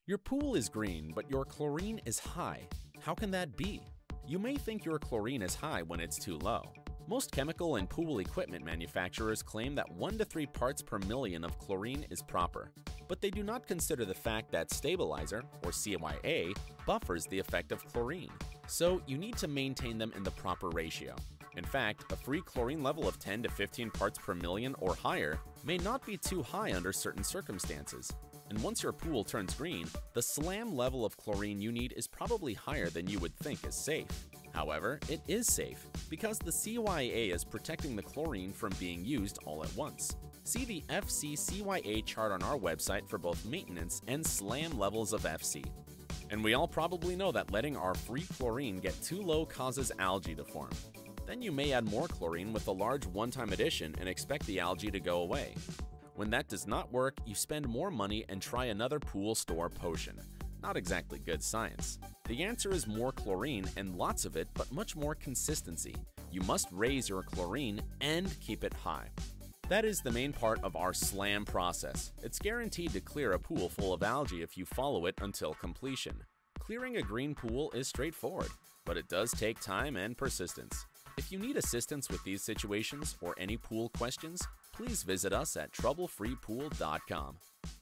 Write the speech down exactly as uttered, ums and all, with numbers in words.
Your pool is green, but your chlorine is high. How can that be? You may think your chlorine is high when it's too low. Most chemical and pool equipment manufacturers claim that one to three parts per million of chlorine is proper, but they do not consider the fact that stabilizer, or C Y A, buffers the effect of chlorine, so you need to maintain them in the proper ratio. In fact, a free chlorine level of ten to fifteen parts per million or higher may not be too high under certain circumstances. And once your pool turns green, the SLAM level of chlorine you need is probably higher than you would think is safe. However, it is safe because the C Y A is protecting the chlorine from being used all at once. See the F C C Y A chart on our website for both maintenance and SLAM levels of F C. And we all probably know that letting our free chlorine get too low causes algae to form. Then you may add more chlorine with a large one-time addition and expect the algae to go away. When that does not work, you spend more money and try another pool store potion. Not exactly good science. The answer is more chlorine and lots of it, but much more consistency. You must raise your chlorine and keep it high. That is the main part of our SLAM process. It's guaranteed to clear a pool full of algae if you follow it until completion. Clearing a green pool is straightforward, but it does take time and persistence. If you need assistance with these situations or any pool questions, please visit us at trouble free pool dot com.